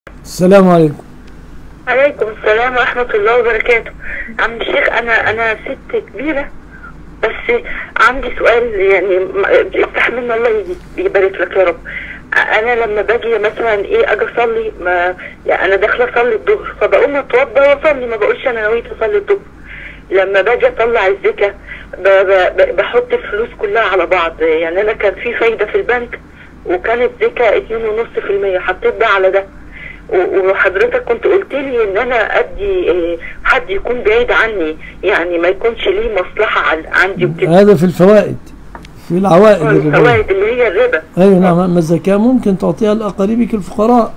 السلام عليكم. عليكم السلام ورحمة الله وبركاته. عم الشيخ، أنا ست كبيرة، بس عندي سؤال يعني استحملنا الله يبارك لك يا رب. أنا لما باجي مثلا أجي أصلي، ما يعني أنا داخلة أصلي الظهر، فبقوم أتوضى وأصلي، ما بقولش أنا نويت أصلي الظهر. لما باجي أطلع الزكاة بحط الفلوس كلها على بعض. يعني أنا كان في فايدة في البنك وكانت زكاة 2.5%، حطيت ده على ده. وحضرتك كنت قلت لي ان انا ادي حد يكون بعيد عني، يعني ما يكونش ليه مصلحه عندي وكده. هذا في الفوائد، في العوائد الربوية. الفوائد اللي هي الربا. ايوه نعم. اما الزكاة ممكن تعطيها لاقاربك الفقراء.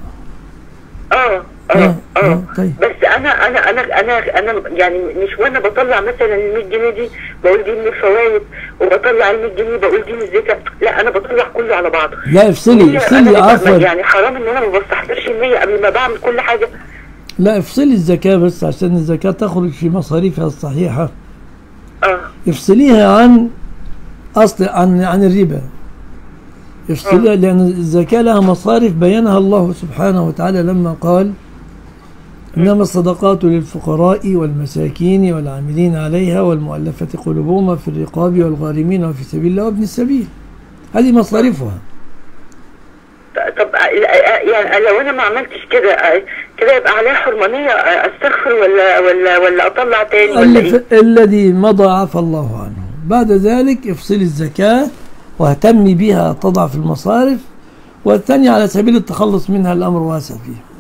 طيب. بس انا يعني مش وانا بطلع مثلا ال 100 جنيه دي بقول دي من الفوائد، وبطلع ال 100 جنيه بقول دي من الزكاه. لا، انا بطلع كله على بعضه. لا، افصلي عفوا. يعني حرام ان انا ما بستحضرش النية قبل ما بعمل كل حاجه. لا، افصلي الزكاة بس عشان الزكاة تخرج في مصاريفها الصحيحة. افصليها عن عن الربا. افصليها لأن الزكاة لها مصارف بينها الله سبحانه وتعالى لما قال: إنما الصدقات للفقراء والمساكين والعاملين عليها والمؤلفة قلوبهم في الرقاب والغارمين وفي سبيل الله وابن السبيل. هذه مصاريفها. طب يعني لو انا ما عملتش كده يبقى عليها حرمانيه، استغفر ولا اطلع تاني ولا ايه؟ الذي مضى عفى الله عنه. بعد ذلك افصلي الزكاة واهتمي بها، تضع في المصارف، والثانية على سبيل التخلص منها الأمر واسع فيه.